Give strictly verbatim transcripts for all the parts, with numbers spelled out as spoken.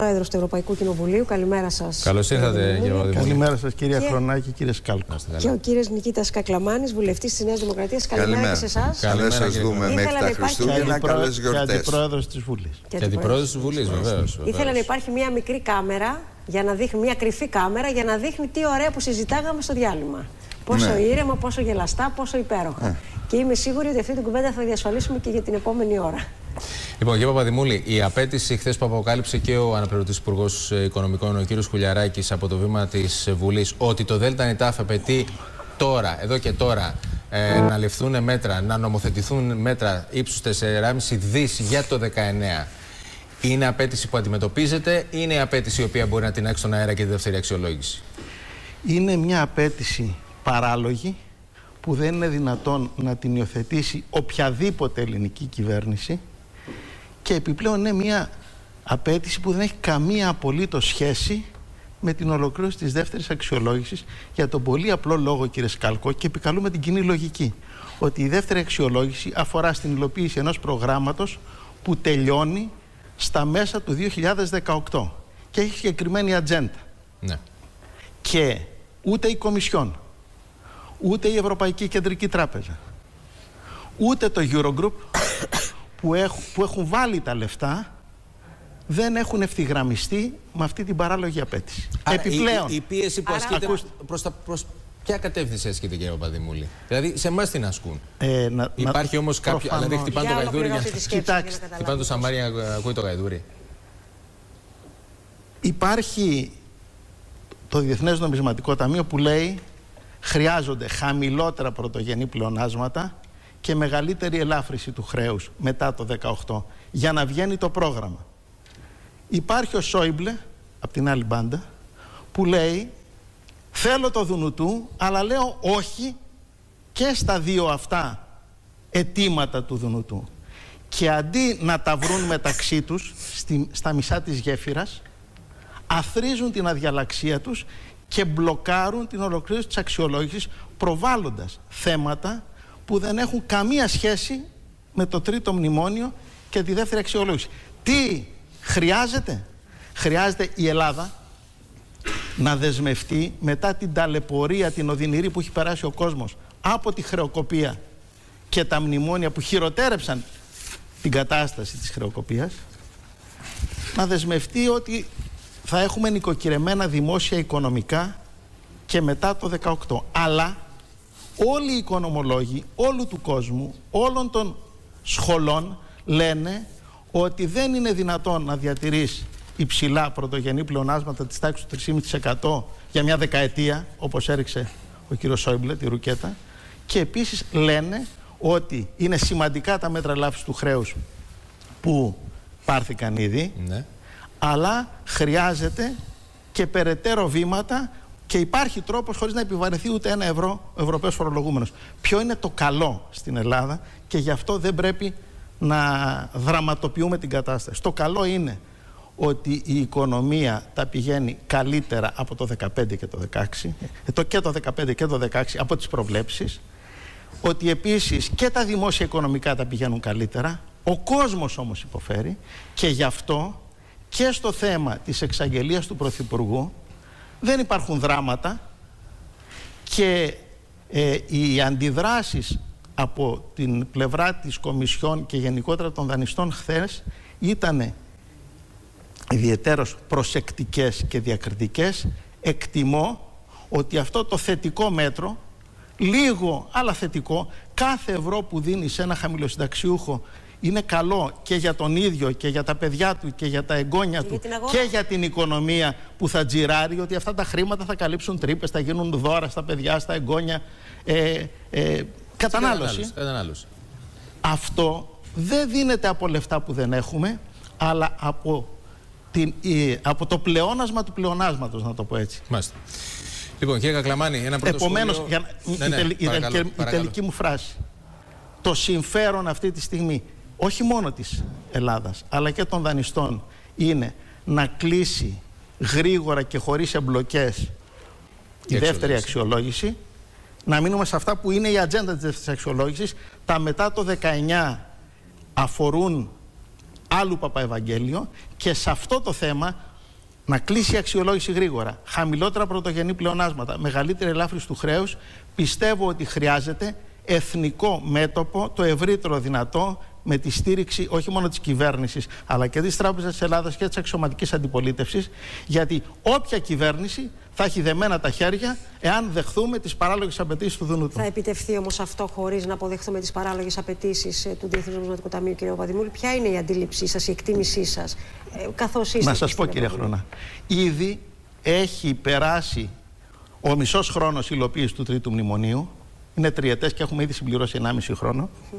πρόεδρος του Ευρωπαϊκού Κοινοβουλίου. Καλημέρα σας. Καλώς ήρθατε, κύριε Παπαδημούλη. Καλημέρα σας, κυρία και... Χρονάκη, κύριε Σκάλκο. Και ο κύριος Νικήτας Κακλαμάνης, βουλευτής της Νέας Δημοκρατίας. Καλημέρα, καλημέρα και σε εσάς. Καλώς σας δούμε μέχρι τα Χριστούγεννα. Καλές γιορτές. Και αντιπρόεδρος της Βουλής. Και αντιπρόεδρος της Βουλής, βεβαίως. Ήθελα να υπάρχει μια μικρή κάμερα, για να δείχνει, μια κρυφή κάμερα, για να δείχνει τι ωραία που συζητάγαμε στο διάλειμμα. Πόσο ναι. ήρεμα, πόσο γελαστά, πόσο υπέροχα. Ε. Και είμαι σίγουρη ότι αυτή την κουβέντα θα διασφαλίσουμε και για την επόμενη ώρα. Λοιπόν, κύριε Παπαδημούλη, η απέτηση χθες που αποκάλυψε και ο αναπληρωτής Υπουργός Οικονομικών, ο κύριος Χουλιαράκης, από το βήμα της Βουλής, ότι το ΔΝΤ απαιτεί τώρα, εδώ και τώρα, ε, να ληφθούν μέτρα, να νομοθετηθούν μέτρα ύψους τέσσερα κόμμα πέντε δισεκατομμύρια για το δεκαεννέα. Είναι απέτηση που αντιμετωπίζεται ή είναι η απέτηση η οποία μπορεί να την άξει στον αέρα και τη δεύτερη αξιολόγηση? Είναι μια απέτηση παράλογη που δεν είναι δυνατόν να την υιοθετήσει οποιαδήποτε ελληνική κυβέρνηση και επιπλέον είναι μια απέτηση που δεν έχει καμία απολύτως σχέση με την ολοκλήρωση της δεύτερης αξιολόγησης, για τον πολύ απλό λόγο, κύριε Σκάλκο, και επικαλούμε την κοινή λογική, ότι η δεύτερη αξιολόγηση αφορά στην υλοποίηση ενός προγράμματος που τελειώνει στα μέσα του δύο χιλιάδες δεκαοκτώ και έχει συγκεκριμένη ατζέντα. Ναι. Και ούτε η Κομισιόν, ούτε η Ευρωπαϊκή Κεντρική Τράπεζα, ούτε το Eurogroup που έχουν, που έχουν βάλει τα λεφτά δεν έχουν ευθυγραμμιστεί με αυτή την παράλογη απέτηση. Άρα, επιπλέον, η, η πίεση που ασκείται ακούστε, προς, τα, προς ποια κατεύθυνση ασκείται, κύριε Παπαδημούλη? Δηλαδή σε εμάς την ασκούν. Ε, να, Υπάρχει να, όμως κάποιο... προφανώς. Δηλαδή χτυπάνε το γαϊδούρι για... Κοιτάξτε. Χτυπάνε το σαμάρι για να ακούει το γαϊδούρι. Υπάρχει το Διεθνές Νομισματικό Ταμείο που λέει χρειάζονται χαμηλότερα πρωτογενή πλεονάσματα και μεγαλύτερη ελάφρυση του χρέους μετά το δεκαοκτώ για να βγαίνει το πρόγραμμα. Υπάρχει ο Σόιμπλε, από την άλλη μπάντα, που λέει θέλω το Δουνουτού, αλλά λέω όχι και στα δύο αυτά αιτήματα του Δουνουτού. Και αντί να τα βρουν μεταξύ τους στη, στα μισά της γέφυρας, αθροίζουν την αδιαλαξία τους και μπλοκάρουν την ολοκλήρωση της αξιολόγησης, προβάλλοντας θέματα που δεν έχουν καμία σχέση με το τρίτο μνημόνιο και τη δεύτερη αξιολόγηση. Τι χρειάζεται? Χρειάζεται η Ελλάδα να δεσμευτεί μετά την ταλαιπωρία, την οδυνηρή που έχει περάσει ο κόσμος από τη χρεοκοπία και τα μνημόνια που χειροτέρεψαν την κατάσταση της χρεοκοπίας, να δεσμευτεί ότι θα έχουμε νοικοκυρεμένα δημόσια οικονομικά και μετά το δεκαοκτώ. Αλλά όλοι οι οικονομολόγοι όλου του κόσμου, όλων των σχολών λένε ότι δεν είναι δυνατόν να διατηρείς υψηλά πρωτογενή πλεονάσματα της τάξης του τρία κόμμα πέντε τοις εκατό για μια δεκαετία, όπως έριξε ο κύριος Σόιμπλε τη ρουκέτα, και επίσης λένε ότι είναι σημαντικά τα μέτρα ελάφρυνσης του χρέους που πάρθηκαν ήδη, ναι, αλλά χρειάζεται και περαιτέρω βήματα και υπάρχει τρόπος χωρίς να επιβαρυνθεί ούτε ένα ευρώ ο Ευρωπαίος φορολογούμενος. Ποιο είναι το καλό στην Ελλάδα και γι' αυτό δεν πρέπει να δραματοποιούμε την κατάσταση. Το καλό είναι ότι η οικονομία τα πηγαίνει καλύτερα από το δεκαπέντε και το δεκαέξι, και το δεκαπέντε και το δεκαέξι από τις προβλέψεις, ότι επίσης και τα δημόσια οικονομικά τα πηγαίνουν καλύτερα, ο κόσμος όμως υποφέρει και γι' αυτό και στο θέμα της εξαγγελίας του Πρωθυπουργού δεν υπάρχουν δράματα και ε, οι αντιδράσεις από την πλευρά της Κομισιόν και γενικότερα των δανειστών χθες ήταν ιδιαιτέρως προσεκτικές και διακριτικές. Εκτιμώ ότι αυτό το θετικό μέτρο, λίγο αλλά θετικό, κάθε ευρώ που δίνει σε ένα χαμηλοσυνταξιούχο είναι καλό και για τον ίδιο και για τα παιδιά του και για τα εγγόνια και του για και για την οικονομία που θα τζιράρει, ότι αυτά τα χρήματα θα καλύψουν τρύπες, θα γίνουν δώρα στα παιδιά, στα εγγόνια, ε, ε, κατανάλωση. κατανάλωση. Αυτό δεν δίνεται από λεφτά που δεν έχουμε, αλλά από, την, ε, από το πλεόνασμα του πλεονάσματος, να το πω έτσι. Μάλιστα. Λοιπόν, κύριε Κακλαμάνη, ένα πρώτο Επομένως, σχόλιο... για, ναι, ναι, η, τελ, παρακαλώ, η, τελ, παρακαλώ. η τελική μου φράση. Το συμφέρον αυτή τη στιγμή, όχι μόνο της Ελλάδας, αλλά και των δανειστών, είναι να κλείσει γρήγορα και χωρίς εμπλοκές η δεύτερη αξιολόγηση, να μείνουμε σε αυτά που είναι η ατζέντα της δεύτερης αξιολόγησης. Τα μετά το δεκαεννέα αφορούν άλλου Παπαευαγγέλιο και σε αυτό το θέμα να κλείσει η αξιολόγηση γρήγορα, χαμηλότερα πρωτογενή πλεονάσματα, μεγαλύτερη ελάφρυνση του χρέους, πιστεύω ότι χρειάζεται εθνικό μέτωπο, το ευρύτερο δυνατό, με τη στήριξη όχι μόνο της κυβέρνησης, αλλά και της Τράπεζας της Ελλάδας και της αξιωματικής αντιπολίτευσης, γιατί όποια κυβέρνηση θα έχει δεμένα τα χέρια εάν δεχθούμε τις παράλογες απαιτήσεις του Δουνουτού. Θα επιτευχθεί όμως αυτό χωρίς να αποδεχθούμε τις παράλογες απαιτήσεις του Διεθνούς Νομισματικού Ταμείου, κ. Παπαδημούλη? Ποια είναι η αντίληψή σας, η εκτίμησή σας, ε, καθώς είστε? Να σας πω, κύριε Χρονά, ήδη έχει περάσει ο μισός χρόνος υλοποίησης του Τρίτου Μνημονίου. Είναι τριετές και έχουμε ήδη συμπληρώσει ενάμιση χρόνο. Mm.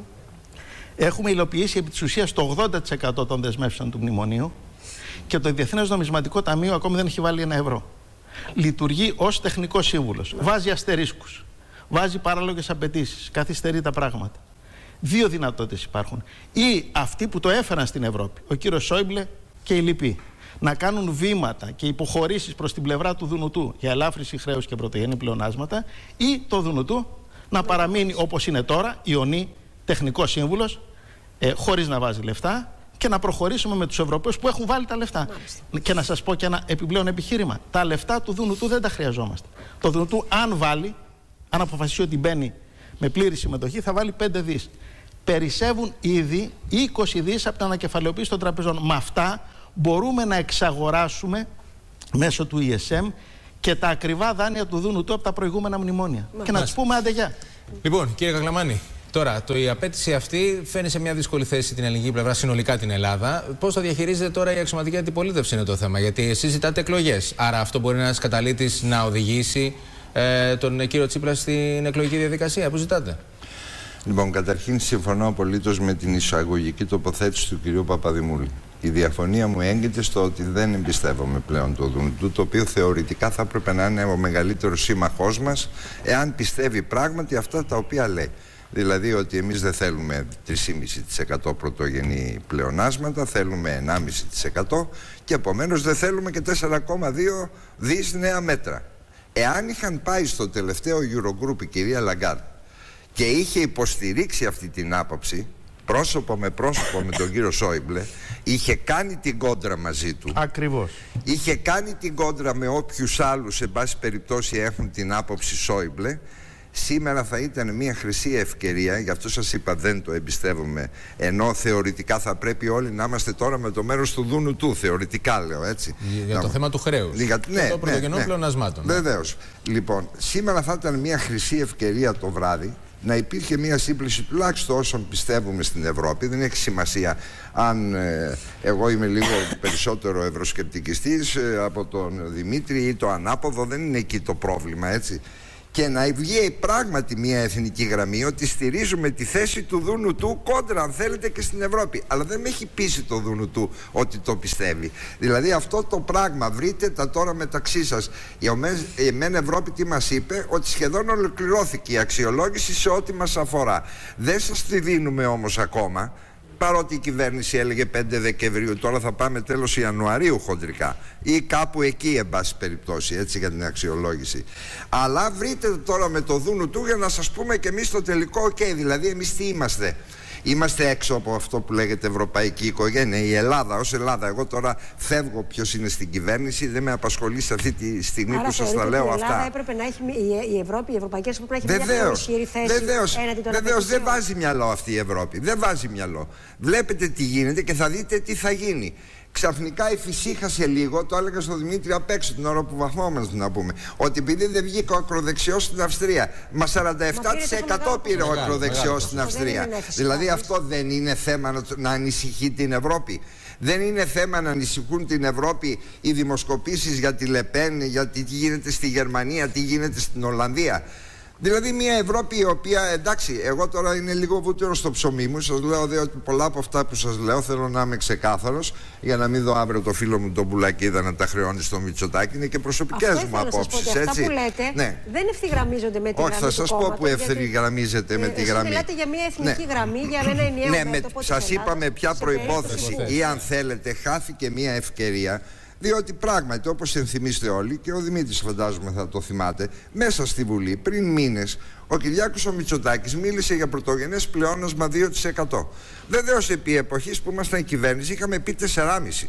Έχουμε υλοποιήσει επί της ουσίας το ογδόντα τοις εκατό των δεσμεύσεων του Μνημονίου και το Διεθνές Νομισματικό Ταμείο ακόμη δεν έχει βάλει ένα ευρώ. Λειτουργεί ως τεχνικός σύμβουλος. Mm. Βάζει αστερίσκους. Βάζει παράλογες απαιτήσεις. Καθυστερεί τα πράγματα. Δύο δυνατότητες υπάρχουν. Ή αυτοί που το έφεραν στην Ευρώπη, ο κύριος Σόιμπλε και οι λοιποί, να κάνουν βήματα και υποχωρήσεις προς την πλευρά του Δουνουτού για ελάφρυνση χρέους και πρωτογενή πλεονάσματα, ή το Δουνουτού να παραμείνει όπως είναι τώρα, ιονή τεχνικός σύμβουλος, ε, χωρίς να βάζει λεφτά, και να προχωρήσουμε με τους Ευρωπαίους που έχουν βάλει τα λεφτά. Μάλιστα. Και να σας πω και ένα επιπλέον επιχείρημα. Τα λεφτά του Δουνουτού δεν τα χρειαζόμαστε. Το Δουνουτού, αν βάλει, αν αποφασίσει ότι μπαίνει με πλήρη συμμετοχή, θα βάλει πέντε δις. Περισσεύουν ήδη είκοσι δις από την ανακεφαλαιοποίηση των τραπεζών. Με αυτά μπορούμε να εξαγοράσουμε μέσω του ι ες εμ και τα ακριβά δάνεια του Δουνουτού από τα προηγούμενα μνημόνια. Μάλιστα. Και να τους πούμε άντε γεια. Λοιπόν, κύριε Καγκλαμάνη, τώρα το, η απέτηση αυτή φαίνει σε μια δύσκολη θέση την ελληνική πλευρά, συνολικά την Ελλάδα. Πώς θα διαχειρίζεται τώρα η αξιωματική αντιπολίτευση, είναι το θέμα? Γιατί εσείς ζητάτε εκλογές. Άρα αυτό μπορεί να είναι ένας καταλήτης να οδηγήσει ε, τον κύριο Τσίπρα στην εκλογική διαδικασία που ζητάτε? Λοιπόν, καταρχήν συμφωνώ απολύτως με την εισαγωγική τοποθέτηση του κυρίου Παπαδημούλη. Η διαφωνία μου έγκυται στο ότι δεν εμπιστεύομαι πλέον το Δουνουτού, το οποίο θεωρητικά θα έπρεπε να είναι ο μεγαλύτερος σύμμαχός μας, εάν πιστεύει πράγματι αυτά τα οποία λέει. Δηλαδή ότι εμείς δεν θέλουμε τρία κόμμα πέντε τοις εκατό πρωτογενή πλεονάσματα, θέλουμε ένα κόμμα πέντε τοις εκατό και επομένως δεν θέλουμε και τέσσερα κόμμα δύο δις νέα μέτρα. Εάν είχαν πάει στο τελευταίο Eurogroup η κυρία Λαγκάρντ και είχε υποστηρίξει αυτή την άποψη, πρόσωπο με πρόσωπο με τον κύριο Σόιμπλε, είχε κάνει την κόντρα μαζί του. Ακριβώς. Είχε κάνει την κόντρα με όποιους άλλους, σε πάση περιπτώσει, έχουν την άποψη Σόιμπλε. Σήμερα θα ήταν μια χρυσή ευκαιρία, γι' αυτό σας είπα δεν το εμπιστεύομαι, ενώ θεωρητικά θα πρέπει όλοι να είμαστε τώρα με το μέρος του Δουνουτού, θεωρητικά λέω, έτσι. Για να... το θέμα του χρέους, για... και ναι, των πρωτογενών ναι, πλεονασμάτων. Ναι. Βεβαίως. Λοιπόν, σήμερα θα ήταν μια χρυσή ευκαιρία το βράδυ να υπήρχε μια σύμπληση τουλάχιστον όσων πιστεύουμε στην Ευρώπη. Δεν έχει σημασία αν ε, εγώ είμαι λίγο περισσότερο ευρωσκεπτικιστής ε, από τον Δημήτρη ή το ανάποδο, δεν είναι εκεί το πρόβλημα, έτσι. Και να βγει πράγματι μια εθνική γραμμή ότι στηρίζουμε τη θέση του Δουνουτού κόντρα, αν θέλετε, και στην Ευρώπη. Αλλά δεν με έχει πείσει το Δουνουτού ότι το πιστεύει. Δηλαδή αυτό το πράγμα βρείτε τα τώρα μεταξύ σας. Η εμένα Ευρώπη τι μας είπε? Ότι σχεδόν ολοκληρώθηκε η αξιολόγηση σε ό,τι μας αφορά. Δεν σας τη δίνουμε όμως ακόμα. Παρότι η κυβέρνηση έλεγε πέντε Δεκεμβρίου, τώρα θα πάμε τέλος Ιανουαρίου χοντρικά ή κάπου εκεί, εν πάση περιπτώσει, έτσι, για την αξιολόγηση. Αλλά βρείτε τώρα με το Δουνουτού για να σας πούμε και εμείς το τελικό οκ. Okay. Δηλαδή εμείς τι είμαστε? Είμαστε έξω από αυτό που λέγεται ευρωπαϊκή οικογένεια, η Ελλάδα ως Ελλάδα. Εγώ τώρα φεύγω ποιος είναι στην κυβέρνηση, δεν με απασχολεί σε αυτή τη στιγμή. Άρα που σας τα λέω αυτά. Η Ελλάδα έπρεπε να έχει, η Ευρώπη, η Ευρωπαϊκή Ένωση πρέπει να έχει μια πιο ισχυρή θέση. Βεβαίως, βεβαίως δεν βάζει μυαλό αυτή η Ευρώπη. Δεν βάζει μυαλό. Βλέπετε τι γίνεται και θα δείτε τι θα γίνει. Ξαφνικά εφησύχασε λίγο, το έλεγα στον Δημήτρη απ' έξω την ώρα που βαθμόμαστε να πούμε, ότι επειδή δεν βγήκε ο ακροδεξιός στην Αυστρία, μα σαράντα επτά τοις εκατό πήρε ο ακροδεξιός στην Αυστρία. Δηλαδή αυτό δεν είναι θέμα να, να ανησυχεί την Ευρώπη? Δεν είναι θέμα να ανησυχούν την Ευρώπη οι δημοσκοπήσεις για τη Λεπέν, για τι γίνεται στη Γερμανία, τι γίνεται στην Ολλανδία? Δηλαδή μια Ευρώπη η οποία, εντάξει, εγώ τώρα είναι λίγο βούτυρο στο ψωμί μου. Σας λέω δε ότι πολλά από αυτά που σας λέω θέλω να είμαι ξεκάθαρος, για να μην δω αύριο το φίλο μου τον Πουλακίδα να τα χρεώνει στο Μητσοτάκι. Είναι και προσωπικές μου απόψεις, έτσι. Αυτά που λέτε, ναι, δεν ευθυγραμμίζονται με τη Όχι, γραμμή θα σας πω που ευθυγραμμίζεται γιατί... με τη γραμμή. Μιλάτε για μια εθνική ναι. γραμμή, για ένα ενιαίο ναι, μέτωπο. Σας είπα με ποια προϋπόθεση ή αν θέλετε χάθηκε μια ευκαιρία. Διότι πράγματι, όπως ενθυμίστε όλοι, και ο Δημήτρης φαντάζομαι θα το θυμάται, μέσα στη Βουλή πριν μήνες ο Κυριάκος ο Μητσοτάκης μίλησε για πρωτογενές πλεόνασμα δύο τοις εκατό. Βεβαίως επί εποχής που ήμασταν η κυβέρνηση είχαμε πει τέσσερα κόμμα πέντε.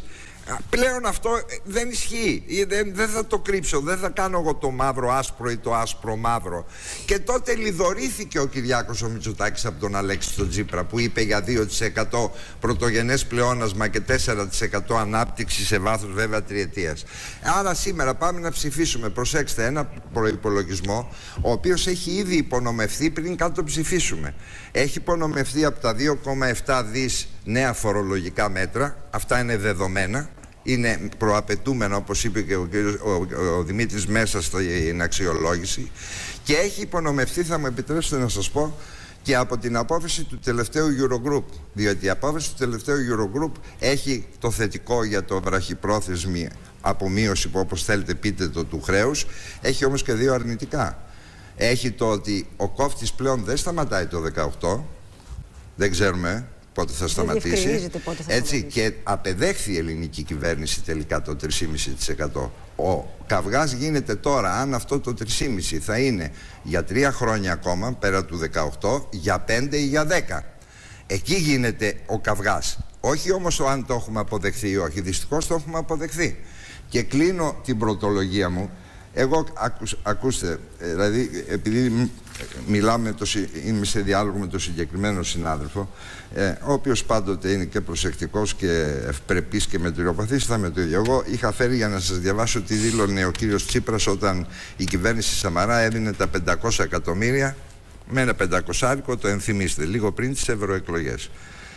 Πλέον αυτό δεν ισχύει. Δεν, δεν θα το κρύψω. Δεν θα κάνω εγώ το μαύρο άσπρο ή το άσπρο μαύρο. Και τότε λιδωρήθηκε ο Κυριάκος ο Μητσοτάκης από τον Αλέξη τον Τσίπρα, που είπε για δύο τοις εκατό πρωτογενές πλεόνασμα και τέσσερα τοις εκατό ανάπτυξη σε βάθος βέβαια τριετίας. Άρα σήμερα πάμε να ψηφίσουμε, προσέξτε, ένα προϋπολογισμό ο οποίος έχει ήδη υπονομευθεί πριν καν το ψηφίσουμε. Έχει υπονομευθεί από τα δύο κόμμα επτά δις νέα φορολογικά μέτρα. Αυτά είναι δεδομένα. Είναι προαπαιτούμενο, όπως είπε και ο, κύριος, ο, ο, ο Δημήτρης μέσα στην αξιολόγηση. Και έχει υπονομευθεί, θα μου επιτρέψετε να σας πω, και από την απόφαση του τελευταίου Eurogroup. Διότι η απόφαση του τελευταίου Eurogroup έχει το θετικό για το βραχυπρόθεσμη απομείωση, που όπως θέλετε πείτε το, του χρέους. Έχει όμως και δύο αρνητικά. Έχει το ότι ο κόφτης πλέον δεν σταματάει το δεκαοκτώ. Δεν ξέρουμε πότε θα σταματήσει. Πότε θα Έτσι, σταματήσει. και απεδέχθη η ελληνική κυβέρνηση τελικά το τρία κόμμα πέντε τοις εκατό. Ο καυγάς γίνεται τώρα αν αυτό το τρία κόμμα πέντε τοις εκατό θα είναι για τρία χρόνια ακόμα, πέρα του δεκαοκτώ, για πέντε ή για δέκα. Εκεί γίνεται ο καυγάς. Όχι όμως ο αν το έχουμε αποδεχθεί ή όχι. Δυστυχώς το έχουμε αποδεχθεί. Και κλείνω την πρωτολογία μου. Εγώ, ακούς, ακούστε, δηλαδή επειδή μιλάμε, το, είμαι σε διάλογο με τον συγκεκριμένο συνάδελφο, ε, ο οποίος πάντοτε είναι και προσεκτικός και ευπρεπής και μετριοπαθής, θα με το ίδιο. Εγώ είχα φέρει για να σας διαβάσω τι δήλωνε ο κύριος Τσίπρας όταν η κυβέρνηση Σαμαρά έδινε τα πεντακόσια εκατομμύρια με ένα πεντακοσάρικο, το ενθυμίστε, λίγο πριν τις ευρωεκλογές.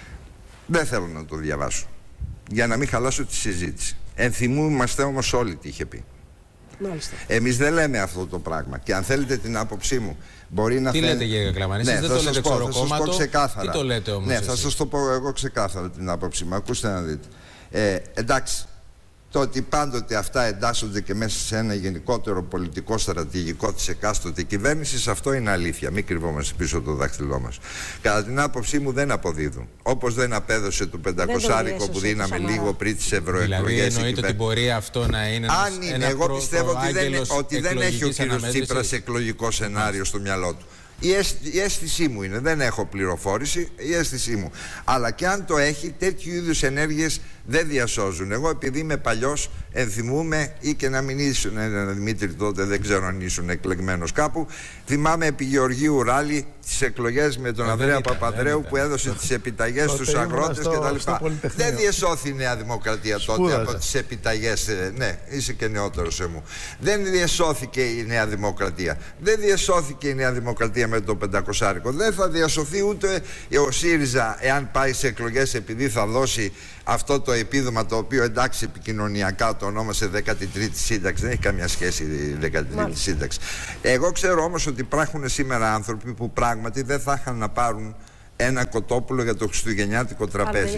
Δεν θέλω να το διαβάσω, για να μην χαλάσω τη συζήτηση. Ενθυμούμαστε όμως όλοι τι είχε πει. Μάλιστα. Εμείς δεν λέμε αυτό το πράγμα. Και αν θέλετε την άποψή μου, μπορεί να τι φαίνεται... λέτε, κύριε Κακλαμάνη, ναι, δεν το λέτε ξοροκόμματο. ξεκάθαρα. Τι το λέτε όμως? Ναι, εσείς? θα σας το πω εγώ ξεκάθαρα την άποψή μου. Ακούστε να δείτε. Ε, εντάξει, το ότι πάντοτε αυτά εντάσσονται και μέσα σε ένα γενικότερο πολιτικό στρατηγικό της εκάστοτε κυβέρνησης, αυτό είναι αλήθεια. Μην κρυβόμαστε πίσω το δάχτυλό μας. Κατά την άποψή μου δεν αποδίδουν. Όπως δεν απέδωσε το πεντακοσάρικο που δίναμε λίγο πριν τις ευρωεκλογές. Δηλαδή εννοείται ότι μπορεί αυτό να είναι ένας, Αν είναι, ένα εγώ προ, πιστεύω ότι δεν, ότι δεν έχει ο κύριος Τσίπρας εκλογικό σενάριο στο μυαλό του. Η, αίσθη, η αίσθησή μου είναι, δεν έχω πληροφόρηση, η αίσθησή μου. Αλλά και αν το έχει, τέτοιου είδους ενέργειες δεν διασώζουν. Εγώ επειδή είμαι παλιός, ενθυμούμε, ή και να μην ήσουν ένα Δημήτρη τότε, δεν ξέρω αν ήσουν εκλεγμένος κάπου, θυμάμαι επί Γεωργίου Ράλη τις εκλογές με τον Ανδρέα Παπανδρέου που έδωσε τις επιταγές στους αγρότες κτλ. Δεν διασώθη η Νέα Δημοκρατία τότε από τις επιταγές. Ναι, είσαι και νεότερος σε μου. Δεν διασώθηκε η Νέα Δημοκρατία. Δεν διασώθηκε η Νέα Δημοκρατία με το πεντακοσάρικο. Δεν θα διασωθεί ούτε ο ΣΥΡΙΖΑ εάν πάει σε εκλογές, επειδή θα δώσει αυτό το επίδομα, το οποίο εντάξει επικοινωνιακά το ονόμασε δέκατη τρίτη σύνταξη. Δεν έχει καμία σχέση η δέκατη τρίτη σύνταξη. Εγώ ξέρω όμως ότι υπάρχουν σήμερα άνθρωποι που πράγματι δεν θα είχαν να πάρουν ένα κοτόπουλο για το χριστουγεννιάτικο τραπέζι.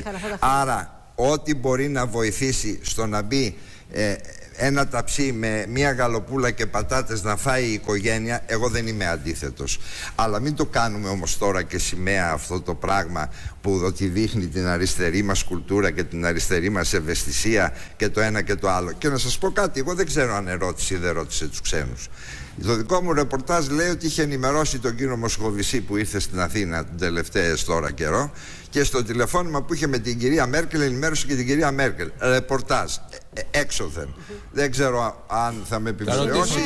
Άρα ό,τι μπορεί να βοηθήσει στο να μπει ε, ένα ταψί με μία γαλοπούλα και πατάτες να φάει η οικογένεια, εγώ δεν είμαι αντίθετος. Αλλά μην το κάνουμε όμως τώρα και σημαία αυτό το πράγμα που ότι δείχνει την αριστερή μας κουλτούρα και την αριστερή μας ευαισθησία και το ένα και το άλλο. Και να σας πω κάτι, εγώ δεν ξέρω αν ερώτησε ή δεν ρώτησε τους ξένους. Το δικό μου ρεπορτάζ λέει ότι είχε ενημερώσει τον κύριο Μοσχοβησί που ήρθε στην Αθήνα τον τελευταίο τώρα καιρό, και στο τηλεφώνημα που είχε με την κυρία Μέρκελ ενημέρωσε και την κυρία Μέρκελ. Ρεπορτάζ, ε, έξωθεν. Mm-hmm. Δεν ξέρω αν θα με επιβεβαιώσει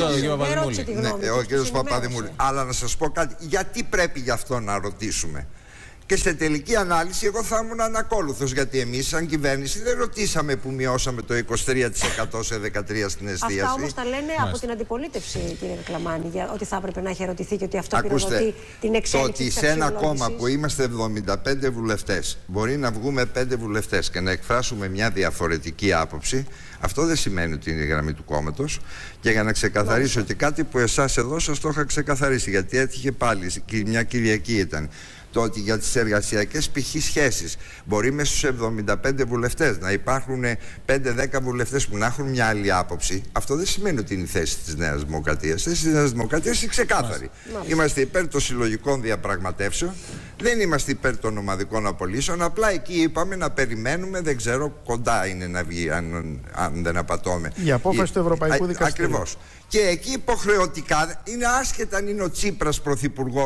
ναι, ο κύριος Παπαδημούλη. Αλλά να σας πω κάτι, γιατί πρέπει γι' αυτό να ρωτήσουμε? Και σε τελική ανάλυση εγώ θα ήμουν ανακόλουθος, γιατί εμείς σαν κυβέρνηση δεν ρωτήσαμε που μειώσαμε το είκοσι τρία τοις εκατό σε δεκατρία τοις εκατό στην εστίαση. Αυτά όμως τα λένε Μάλιστα. από την αντιπολίτευση, κύριε Κακλαμάνη, για ότι θα έπρεπε να έχει ερωτηθεί και ότι αυτό Ακούστε, πυροδοτεί την εξέλιξη το ότι σε ένα κόμμα που είμαστε εβδομήντα πέντε βουλευτές μπορεί να βγούμε πέντε βουλευτές και να εκφράσουμε μια διαφορετική άποψη, αυτό δεν σημαίνει ότι είναι η γραμμή του κόμματος. Και για να ξεκαθαρίσω ότι κάτι που εσάς εδώ σας το είχα ξεκαθαρίσει, γιατί έτυχε πάλι, μια Κυριακή ήταν, το ότι για τις εργασιακές π.χ. σχέσεις μπορεί μέσα στους εβδομήντα πέντε βουλευτές να υπάρχουν πέντε δέκα βουλευτές που να έχουν μια άλλη άποψη. Αυτό δεν σημαίνει ότι είναι η θέση της Νέας Δημοκρατίας. Η θέση της Νέας Δημοκρατίας είναι ξεκάθαρη. Μάλιστα. Είμαστε υπέρ των συλλογικών διαπραγματεύσεων, δεν είμαστε υπέρ των ομαδικών απολύσεων. Απλά εκεί είπαμε να περιμένουμε, δεν ξέρω, κοντά είναι να βγει, αν, αν δεν απατώμε. Η απόφαση η, του Ευρωπαϊκού Δικαστηρίου. Ακριβώς. Και εκεί υποχρεωτικά είναι, άσχετα αν είναι ο Τσίπρας πρωθυπουργός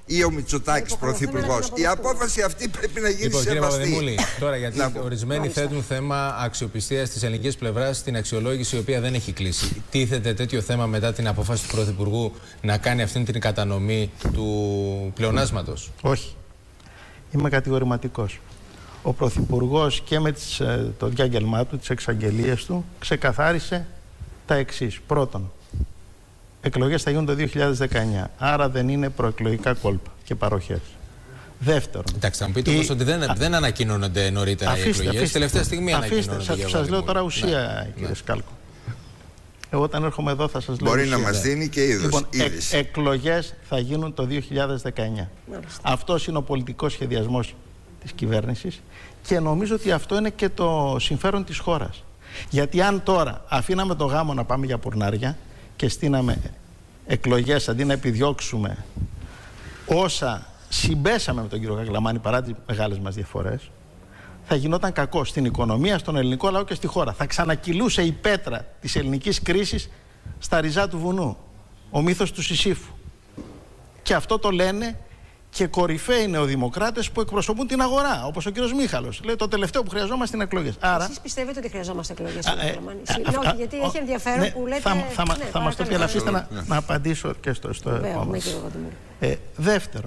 ή ο Μητσοτάκης πρωθυπουργός. Η απόφαση αυτή πρέπει να γίνει λοιπόν, σεβαστή. Κύριε Παπαδημούλη, τώρα γιατί να... ορισμένοι Μάλιστα. θέτουν θέμα αξιοπιστίας της ελληνικής πλευράς στην αξιολόγηση η οποία δεν έχει κλείσει. Τίθεται τέτοιο θέμα μετά την απόφαση του Πρωθυπουργού να κάνει αυτή την κατανομή του πλεονάσματος? Όχι. Είμαι κατηγορηματικός. Ο Πρωθυπουργός και με τις, το διάγγελμά του, τις εξαγγελίες του, ξεκαθάρισε τα εξής. Πρώτον, εκλογές θα γίνουν το δύο χιλιάδες δεκαεννιά, άρα δεν είναι προεκλογικά κόλπα και παροχές. Δεύτερον. Εντάξει, θα μου πείτε όμως η... ότι δεν, δεν ανακοινώνονται νωρίτερα αφήστε, οι εκλογές. Αφήστε, τελευταία στιγμή ανακοινώνονται. Σας, σας λέω τώρα ουσία, ναι, κύριε ναι. Σκάλκο. Εγώ όταν έρχομαι εδώ θα σας λέω. Μπορεί ουσία. να μας δίνει και είδος. Λοιπόν, ε, εκλογές θα γίνουν το δύο χιλιάδες δεκαεννιά. Αυτός είναι ο πολιτικός σχεδιασμός της κυβέρνησης και νομίζω ότι αυτό είναι και το συμφέρον της χώρας. Γιατί αν τώρα αφήναμε το γάμο να πάμε για πουρνάρια και στείναμε εκλογές αντί να επιδιώξουμε όσα συμπέσαμε με τον κύριο Καγκλαμάνη παρά τις μεγάλες μας διαφορές, θα γινόταν κακό στην οικονομία, στον ελληνικό λαό και στη χώρα. Θα ξανακυλούσε η πέτρα της ελληνικής κρίσης στα ριζά του βουνού. Ο μύθος του Σισίφου. Και αυτό το λένε και κορυφαίοι νεοδημοκράτες που εκπροσωπούν την αγορά, όπως ο κύριος Μίχαλος. Λέει το τελευταίο που χρειαζόμαστε είναι εκλογές. Άρα... Εσείς πιστεύετε ότι χρειαζόμαστε εκλογές? Α, ε, ε, όχι, γιατί έχει ενδιαφέρον ναι, που λέτε... Θα, θα, ναι, θα μας το πει, αλλά αφήστε να, ναι. να απαντήσω και στο, στο επόμενο. Ναι, ε, δεύτερον,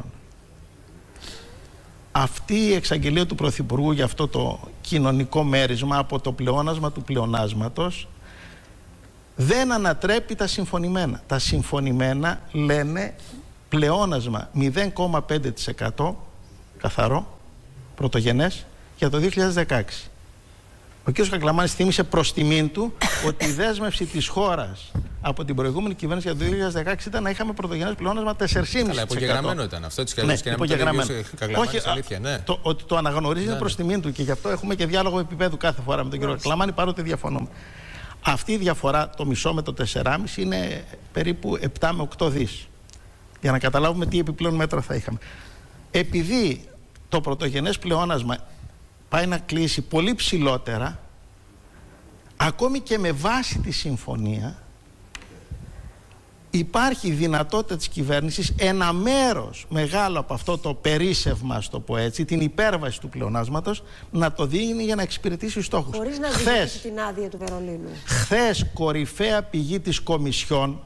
αυτή η εξαγγελία του Πρωθυπουργού για αυτό το κοινωνικό μέρισμα από το πλεόνασμα του πλεονάσματος δεν ανατρέπει τα συμφωνημένα. Τα συμφωνημένα λένε πλεόνασμα μηδέν κόμμα πέντε τοις εκατό καθαρό, πρωτογενές, για το δύο χιλιάδες δεκαέξι. Ο κ. Καγκλαμάνης θύμισε προς τιμήν του ότι η δέσμευση της χώρας από την προηγούμενη κυβέρνηση για το δύο χιλιάδες δεκαέξι ήταν να είχαμε πρωτογενές πλεόνασμα τέσσερα κόμμα πέντε τοις εκατό. Καλά, υπογεγραμμένο ήταν αυτό της καλής, ναι, και να μην το λέει ο Καγκλαμάνης, αλήθεια, ναι. Το, ότι το αναγνωρίζει ναι, είναι προς τιμήν του και γι' αυτό έχουμε και διάλογο επίπεδου κάθε φορά με τον κ. Καγκλαμάνη, παρότι διαφωνούμε. Αυτή η διαφορά, το μισό με το τέσσερα κόμμα πέντε είναι περίπου επτά με οκτώ δις. Για να καταλάβουμε τι επιπλέον μέτρα θα είχαμε. Επειδή το πρωτογενές πλεόνασμα πάει να κλείσει πολύ ψηλότερα, ακόμη και με βάση τη συμφωνία, υπάρχει δυνατότητα της κυβέρνησης ένα μέρος μεγάλο από αυτό το περίσσευμα, ας το πω έτσι, την υπέρβαση του πλεονάσματος, να το δίνει για να εξυπηρετήσει στόχους. Χωρίς να δίνει την άδεια του Βερολίνου. Χθες κορυφαία πηγή της Κομισιόν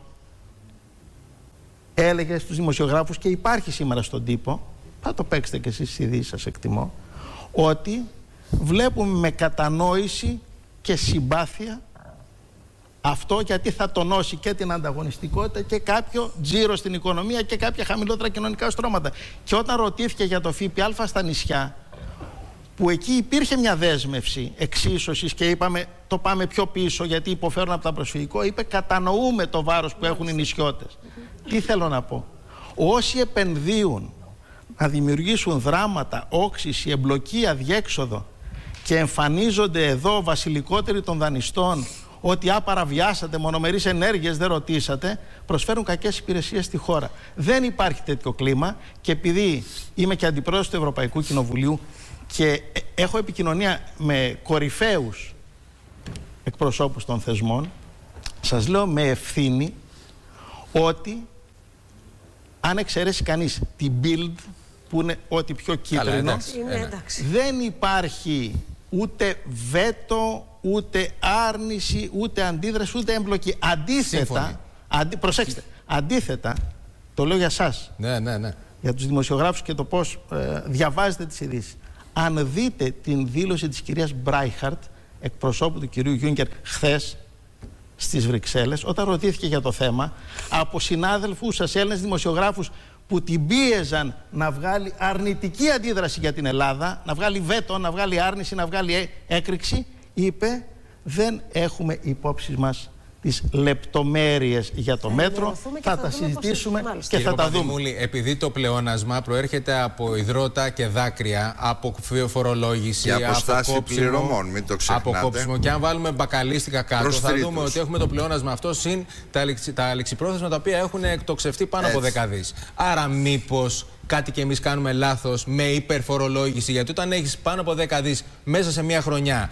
έλεγε στους δημοσιογράφους, και υπάρχει σήμερα στον τύπο, θα το παίξετε και εσείς στις ειδήσεις σας, εκτιμώ, ότι βλέπουμε με κατανόηση και συμπάθεια αυτό, γιατί θα τονώσει και την ανταγωνιστικότητα και κάποιο τζίρο στην οικονομία και κάποια χαμηλότερα κοινωνικά στρώματα. Και όταν ρωτήθηκε για το ΦΠΑ στα νησιά, που εκεί υπήρχε μια δέσμευση εξίσωσης και είπαμε το πάμε πιο πίσω γιατί υποφέρουν από τα προσφυγικό, είπε κατανοούμε το βάρος που έχουν οι νησιώτες. Τι θέλω να πω? Όσοι επενδύουν να δημιουργήσουν δράματα, όξυση, εμπλοκή, αδιέξοδο και εμφανίζονται εδώ βασιλικότεροι των δανειστών ότι α, παραβιάσατε μονομερείς ενέργειες, δεν ρωτήσατε, προσφέρουν κακές υπηρεσίες στη χώρα. Δεν υπάρχει τέτοιο κλίμα και επειδή είμαι και αντιπρόεδρος του Ευρωπαϊκού Κοινοβουλίου και έχω επικοινωνία με κορυφαίους εκπροσώπους των θεσμών, σας λέω με ευθύνη ότι αν εξαιρέσει κανείς την Bild, που είναι ό,τι πιο κίτρινο, Καλά, εντάξει, εντάξει. δεν υπάρχει ούτε βέτο, ούτε άρνηση, ούτε αντίδραση, ούτε εμπλοκή. Αντίθετα, αντί, προσέξτε, αντίθετα, το λέω για σας, ναι, ναι, ναι. για τους δημοσιογράφους και το πώς ε, διαβάζετε τις ειδήσεις. Αν δείτε την δήλωση της κυρίας Μπράιχαρτ, εκπροσώπου του κυρίου Γιούνκερ, χθες στις Βρυξέλλες, όταν ρωτήθηκε για το θέμα από συνάδελφους σας Έλληνες δημοσιογράφους που την πίεζαν να βγάλει αρνητική αντίδραση για την Ελλάδα, να βγάλει βέτο, να βγάλει άρνηση, να βγάλει έκρηξη, είπε δεν έχουμε υπόψη μας τις λεπτομέρειες για το μέτρο, θα, θα τα συζητήσουμε και Κύριε θα τα δούμε. Επειδή το πλεόνασμα προέρχεται από υδρότα και δάκρυα, από φορολόγηση, και αποστάση από κόψιμο, πληρωμών, μην το ξεχνάτε. Από κόψιμο, και αν βάλουμε μπακαλίστικα κάτω, προς θα τρίτους. δούμε ότι έχουμε το πλεόνασμα αυτό συν τα, τα λεξιπρόθεσμα τα οποία έχουν εκτοξευτεί πάνω Έτσι. από δέκα δις. Άρα μήπως κάτι και εμείς κάνουμε λάθος με υπερφορολόγηση, γιατί όταν έχεις πάνω από δέκα δις μέσα σε μία χρονιά,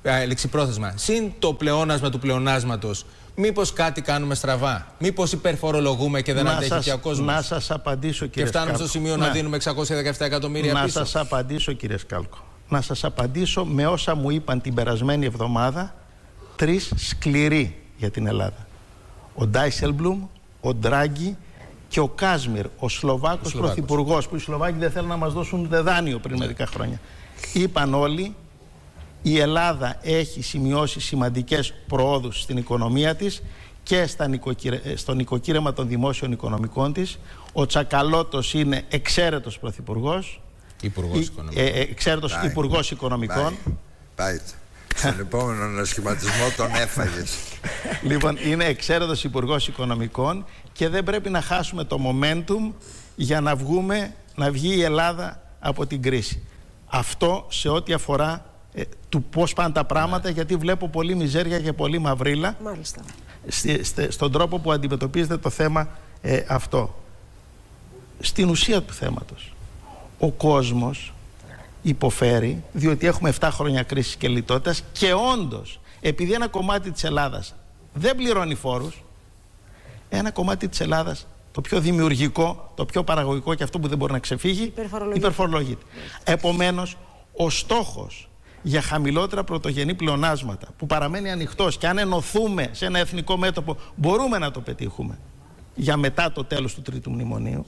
ληξιπρόθεσμα, συν το πλεόνασμα του πλεονάσματος, μήπως κάτι κάνουμε στραβά? Μήπως υπερφορολογούμε και δεν να αντέχει σας, και ο κόσμος? Να σας απαντήσω, κύριε Και φτάνουμε Σκάλκο. στο σημείο να, να δίνουμε εξακόσια δεκαεπτά εκατομμύρια να πίσω. Να σας απαντήσω, κύριε Σκάλκο. Να σας απαντήσω με όσα μου είπαν την περασμένη εβδομάδα τρεις σκληροί για την Ελλάδα. Ο Ντάισελμπλουμ, ο Ντράγκη και ο Κάσμιρ, ο Σλοβάκος πρωθυπουργός, που οι Σλοβάκοι δεν θέλουν να μας δώσουν δάνειο πριν μερικά χρόνια. Είπαν όλοι, η Ελλάδα έχει σημειώσει σημαντικές προόδους στην οικονομία της και στα νοικοκυρε... στο νοικοκύρεμα των δημόσιων οικονομικών της. Ο Τσακαλώτος είναι εξαίρετος πρωθυπουργός. Υπουργός Οικονομικών. Ε, ε, εξαίρετος Υπουργός Οικονομικών. Πάει. Στον επόμενο ανασχηματισμό τον έφαγες. Λοιπόν, είναι εξαίρετος Υπουργός Οικονομικών και δεν πρέπει να χάσουμε το momentum για να βγούμε, να βγει η Ελλάδα από την κρίση. Αυτό σε ό,τι αφορά ε, του πώς πάνε τα πράγματα, ναι. Γιατί βλέπω πολύ μιζέρια και πολύ μαυρίλα. Μάλιστα. Στη, στη, στον τρόπο που αντιμετωπίζετε το θέμα ε, αυτό. Στην ουσία του θέματος, ο κόσμος υποφέρει διότι έχουμε επτά χρόνια κρίσης και λιτότητας και όντως, επειδή ένα κομμάτι της Ελλάδας δεν πληρώνει φόρους, ένα κομμάτι της Ελλάδας, το πιο δημιουργικό, το πιο παραγωγικό και αυτό που δεν μπορεί να ξεφύγει, υπερφορολογείται. Επομένως, ο στόχος για χαμηλότερα πρωτογενή πλεονάσματα που παραμένει ανοιχτός και αν ενωθούμε σε ένα εθνικό μέτωπο μπορούμε να το πετύχουμε για μετά το τέλος του τρίτου μνημονίου,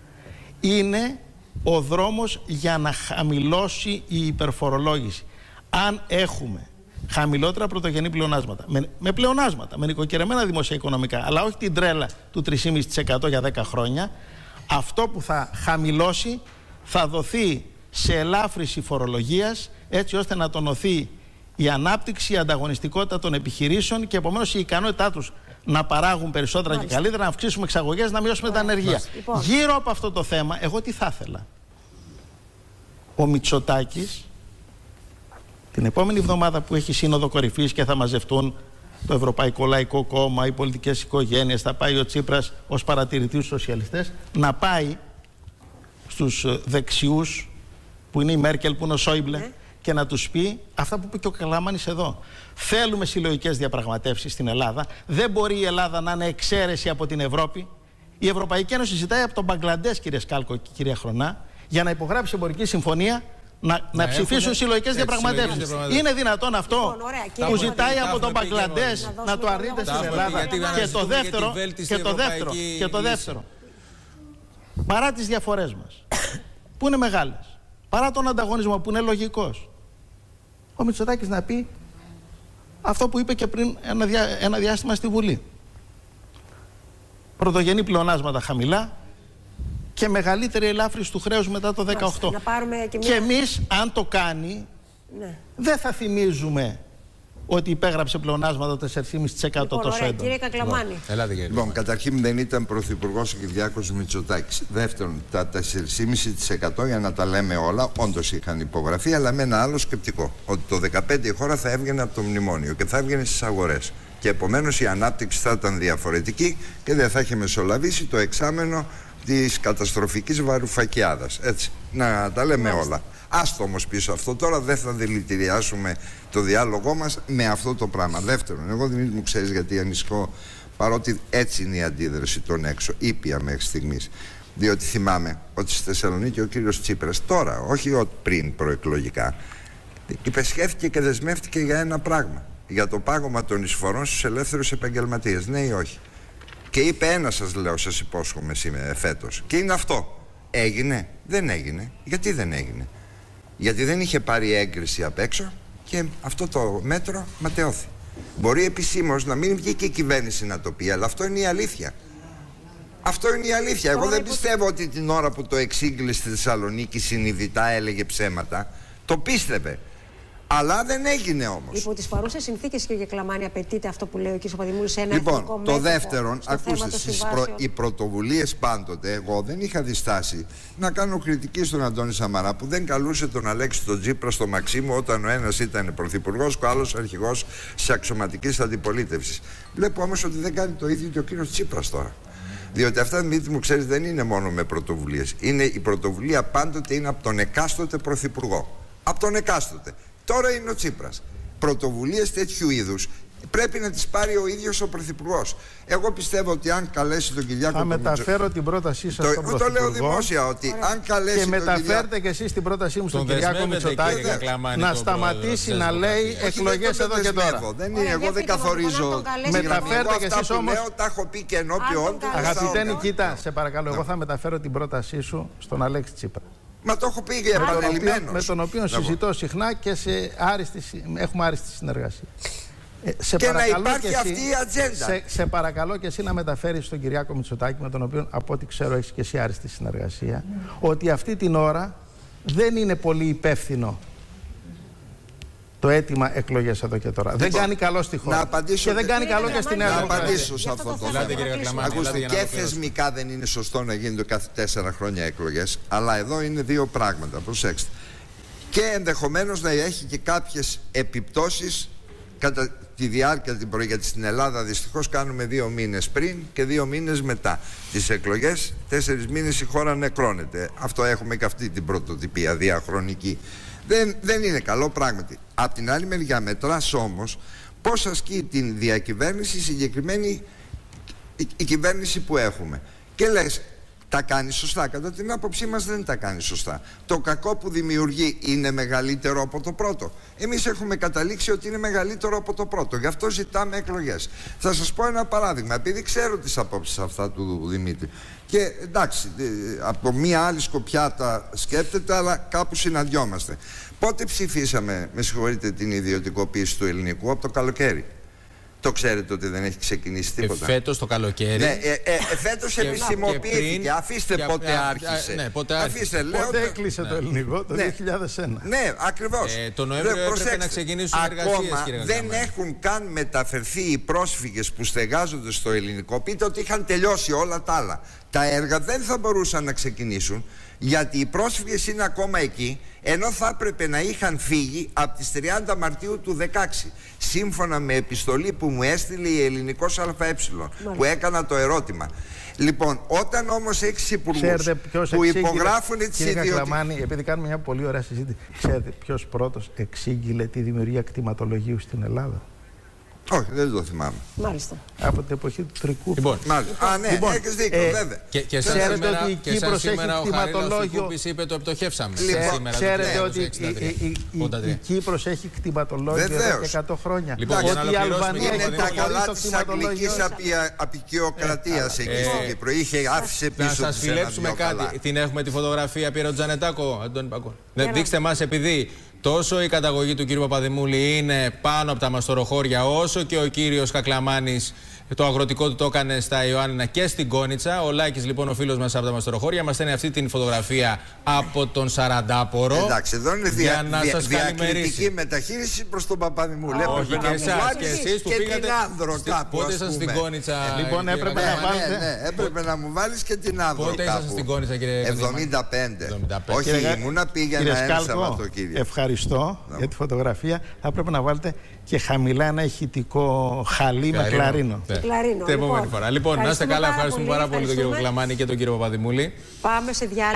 είναι ο δρόμος για να χαμηλώσει η υπερφορολόγηση. Αν έχουμε χαμηλότερα πρωτογενή πλεονάσματα, με, με πλεονάσματα, με νοικοκυρεμένα δημόσια οικονομικά, αλλά όχι την τρέλα του τρία κόμμα πέντε τοις εκατό για δέκα χρόνια, αυτό που θα χαμηλώσει θα δοθεί σε ελάφρυση φορολογίας, έτσι ώστε να τονωθεί η ανάπτυξη, η ανταγωνιστικότητα των επιχειρήσεων και επομένως η ικανότητά τους να παράγουν περισσότερα Μάλιστα. και καλύτερα, να αυξήσουμε εξαγωγές, να μειώσουμε Μάλιστα. τα ανεργία. Λοιπόν. Γύρω από αυτό το θέμα, εγώ τι θα ήθελα. Ο Μητσοτάκης, την επόμενη εβδομάδα που έχει σύνοδο κορυφής και θα μαζευτούν το Ευρωπαϊκό Λαϊκό Κόμμα, οι πολιτικές οικογένειες, θα πάει ο Τσίπρας ως παρατηρητής στους σοσιαλιστές, να πάει στους δεξιούς, που είναι η Μέρκελ, που είναι ο Σόιμπλε, mm. και να τους πει αυτά που είπε και ο Καλαμάνης εδώ. Θέλουμε συλλογικές διαπραγματεύσεις στην Ελλάδα. Δεν μπορεί η Ελλάδα να είναι εξαίρεση από την Ευρώπη. Η Ευρωπαϊκή Ένωση ζητάει από τον Μπαγκλαντές, κύριε Σκάλκο και κυρία Χρονά, για να υπογράψει εμπορική συμφωνία, να, να, να ψηφίσουν συλλογικές διαπραγματεύσεις. Είναι δυνατόν αυτό λοιπόν, ωραία, που ζητάει από τον Μπαγκλαντές να, να το αρνείται στην Ελλάδα? Και το δεύτερο, και το δεύτερο, και το δεύτερο, παρά τις διαφορές μας, που είναι μεγάλες, παρά τον ανταγωνισμό που είναι λογικός, ο Μητσοτάκης να πει αυτό που είπε και πριν ένα, διά, ένα διάστημα στη Βουλή. Πρωτογενή πλεονάσματα χαμηλά και μεγαλύτερη ελάφρυνση του χρέους μετά το δεκαοκτώ. Να πάρουμε και, μια... και εμείς, αν το κάνει, ναι. δεν θα θυμίζουμε ότι υπέγραψε πλεονάσματα τέσσερα κόμμα πέντε τοις εκατό λοιπόν, τόσο έντονο. Κύριε Κακλαμάνη. Λοιπόν, λοιπόν, καταρχήν δεν ήταν πρωθυπουργός ο Κυριάκος Μητσοτάκης. Δεύτερον, τα τέσσερα κόμμα πέντε τοις εκατό, για να τα λέμε όλα, όντως είχαν υπογραφεί, αλλά με ένα άλλο σκεπτικό. Ότι το δεκαπέντε η χώρα θα έβγαινε από το μνημόνιο και θα έβγαινε στις αγορές. Και επομένως η ανάπτυξη θα ήταν διαφορετική και δεν θα είχε μεσολαβήσει το εξάμενο της καταστροφικής βαρουφακιάδας. Έτσι, να τα λέμε Μάλιστα. όλα. Άστο όμως πίσω αυτό. Τώρα δεν θα δηλητηριάσουμε το διάλογό μας με αυτό το πράγμα. Δεύτερον, εγώ δεν μου ξέρεις γιατί ανησυχώ, παρότι έτσι είναι η αντίδραση των έξω, ήπια μέχρι στιγμής. Διότι θυμάμαι ότι στη Θεσσαλονίκη ο κύριος Τσίπρας, τώρα, όχι ότι πριν προεκλογικά, υπεσχέθηκε και δεσμεύτηκε για ένα πράγμα. Για το πάγωμα των εισφορών στους ελεύθερους επαγγελματίες. Ναι ή όχι? Και είπε ένα, σας λέω, σας υπόσχομαι σήμερα φέτος. Και είναι αυτό. Έγινε? Δεν έγινε. Γιατί δεν έγινε? Γιατί δεν είχε πάρει έγκριση απ' έξω και αυτό το μέτρο ματαιώθη. Μπορεί επισήμως να μην βγει και η κυβέρνηση να το πει, αλλά αυτό είναι η αλήθεια. Αυτό είναι η αλήθεια. Εγώ δεν πιστεύω ότι την ώρα που το εξήγηλε στη Θεσσαλονίκη συνειδητά έλεγε ψέματα. Το πίστευε. Αλλά δεν έγινε όμως. Υπό τις παρούσες συνθήκες, κύριε Κλαμάνη, απαιτείται αυτό που λέει ο κ. Παπαδημούλης σε ένα λοιπόν, εθνικό το μέτωπο. δεύτερον, ακούστε, στις προ... οι πρωτοβουλίες πάντοτε, εγώ δεν είχα διστάσει να κάνω κριτική στον Αντώνη Σαμαρά, που δεν καλούσε τον Αλέξη τον Τσίπρα στο Μαξίμου όταν ο ένας ήταν πρωθυπουργός και ο άλλος αρχηγός της αξιωματικής αντιπολίτευσης. Βλέπω όμως ότι δεν κάνει το ίδιο και ο κύριος Τσίπρας τώρα. Διότι αυτά, μήτι μου ξέρεις, δεν είναι μόνο με πρωτοβουλίες. Είναι, η πρωτοβουλία πάντοτε είναι από τον εκάστοτε πρωθυπουργό. Από τον εκάστοτε. Τώρα είναι ο Τσίπρας. πρωτοβουλίες τέτοιου είδους πρέπει να τις πάρει ο ίδιος ο Πρωθυπουργός. Εγώ πιστεύω ότι αν καλέσει τον Κυριάκο... Θα μεταφέρω Μητσο... την πρότασή σας το, στον Πρωθυπουργό. Το λέω δημόσια ότι Ωραία. αν καλέσει και τον μεταφέρετε Κυριάκο... και εσείς την πρότασή μου στον τον Κυριάκο Μητσοτάκη να σταματήσει να λέει εκλογές εδώ και τώρα. Δεν είναι, εγώ δεν καθορίζω. Μεταφέρετε και εσείς όμως... Τα έχω πει και ενώπιον του. Αγαπητέ Νικήτα, σε παρακαλώ, εγώ θα μεταφέρω την πρότασή σου στον Αλέξη Τσίπρα. Μα το έχω πει επανειλημμένος. Με τον οποίο συζητώ συχνά και σε άριστη, έχουμε άριστη συνεργασία. Ε, σε και να υπάρχει και εσύ, αυτή η ατζέντα. Σε, σε παρακαλώ και εσύ να μεταφέρεις στον Κυριάκο Μητσοτάκη, με τον οποίο από ό,τι ξέρω έχεις και εσύ άριστη συνεργασία, mm. ότι αυτή την ώρα δεν είναι πολύ υπεύθυνο το αίτημα εκλογές εδώ και τώρα. Λοιπόν, δεν κάνει καλό στη χώρα. Και δεν κάνει καλό και στη Νέα Δημοκρατία. Να απαντήσω σε αυτό το θέμα. Ακούστε, και θεσμικά δεν είναι σωστό να γίνονται κάθε τέσσερα χρόνια εκλογές, αλλά εδώ είναι δύο πράγματα. Προσέξτε. Και ενδεχομένως να έχει και κάποιες επιπτώσεις κατά τη διάρκεια την πρωί, γιατί στην Ελλάδα δυστυχώς κάνουμε δύο μήνες πριν και δύο μήνες μετά τις εκλογές. Τέσσερις μήνες η χώρα νεκρώνεται. Αυτό έχουμε και αυτή την πρωτοτυπία διαχρονική. Δεν, δεν είναι καλό πράγματι. Απ' την άλλη μεριά μετράς όμως πώς ασκεί την διακυβέρνηση η συγκεκριμένη η, η κυβέρνηση που έχουμε. Και λες, τα κάνει σωστά. Κατά την άποψή μας δεν τα κάνει σωστά. Το κακό που δημιουργεί είναι μεγαλύτερο από το πρώτο. Εμείς έχουμε καταλήξει ότι είναι μεγαλύτερο από το πρώτο. Γι' αυτό ζητάμε εκλογές. Θα σας πω ένα παράδειγμα, επειδή ξέρω τις απόψεις αυτά του Δημήτρη. Και εντάξει, από μία άλλη σκοπιά τα σκέπτεται, αλλά κάπου συναντιόμαστε. Πότε ψηφίσαμε, με συγχωρείτε, την ιδιωτικοποίηση του ελληνικού? Από το καλοκαίρι. Το ξέρετε ότι δεν έχει ξεκινήσει τίποτα. Ε, φέτος το καλοκαίρι. Ναι, ε, ε, ε, φέτος επισημοποιήθηκε. Αφήστε και, πότε α, άρχισε. Ναι, πότε άρχισε. Αφήστε, λέω, πότε έκλεισε ναι. το ελληνικό, το ναι. δύο χιλιάδες ένα. Ναι, ακριβώς. Ε, το Νοέμβριο έπρεπε να ξεκινήσουν οι εργασίες, ακόμα κύριε δεν Γραμμανή. έχουν καν μεταφερθεί οι πρόσφυγες που στεγάζονται στο ελληνικό. Πείτε ότι είχαν τελειώσει όλα τα άλλα. Τα έργα δεν θα μπορούσαν να ξεκινήσουν, γιατί οι πρόσφυγες είναι ακόμα εκεί, ενώ θα έπρεπε να είχαν φύγει από τις τριάντα Μαρτίου του δεκαέξι, σύμφωνα με επιστολή που μου έστειλε η Ελληνικός ΑΕ, που έκανα το ερώτημα. Λοιπόν, όταν όμως έχεις υπουργούς που υπογράφουν τις ιδιωτικές... Επειδή κάνουμε μια πολύ ωραία συζήτηση, ξέρετε ποιος πρώτος εξήγηλε τη δημιουργία κτηματολογίου στην Ελλάδα? Όχι, δεν το θυμάμαι. Μάλιστα. Από την εποχή του Τρικού. Λοιπόν, Μάλιστα. Α, ναι, λοιπόν, έχεις δίκιο, ε, βέβαια. Και, και σαν ξέρετε σήμερα, ότι η και σαν σήμερα ο Χαρίλαος Φικούπης είπε το επιτοχεύσαμε. Λοιπόν, σήμερα, ξέρετε ναι, ότι η, η, η, η, η Κύπρος έχει κτηματολόγιο εδώ και εκατό χρόνια. Λοιπόν, ότι η Αλβανία είναι έχει τα καλά το της αγγλικής απεικιοκρατίας εκεί στην Κύπρο. Είχε άφησε πίσω της. Να σας φιλέψουμε κάτι. Την έχουμε τη φωτογραφία, Πιέρο Τζανετάκο, Αντώνη Πακό. Δείξτε μας, επειδή τόσο η καταγωγή του κύριου Παπαδημούλη είναι πάνω από τα μαστοροχώρια, όσο και ο κύριος Κακλαμάνης το αγροτικό του το έκανε στα Ιωάννινα και στην Κόνιτσα. Ο Λάκης, λοιπόν, ο φίλος μας από τα μαστοροχώρια, μας στέλνει αυτή την φωτογραφία από τον Σαραντάπορο. Εντάξει, εδώ είναι δια, για να δια, σας διακριτική μεταχείριση προς τον Παπαδημούλη. Όχι, και εσάς και εσείς που πήγατε. Πότε ήσασταν στην Κόνιτσα? Λοιπόν, έπρεπε να βάλετε. Ναι, έπρεπε να μου βάλεις και την Άνδρο. Πότε ήσασταν στην Κόνιτσα, κύριε Κακλαμάνη? εβδομήντα πέντε. Όχι, ήμουνα, πήγαινα ένα Σαββατοκύριακο. Ευχαριστώ για τη φωτογραφία. Θα πρέπει να βάλετε και χαμηλά ένα ηχητικό χαλί με κλαρίνο. Κλαρίνο. Την επόμενη φορά. Λοιπόν, να είστε καλά. Ευχαριστούμε πάρα πολύ τον κύριο Κακλαμάνη και τον κύριο Παπαδημούλη. Πάμε σε διάλειμμα.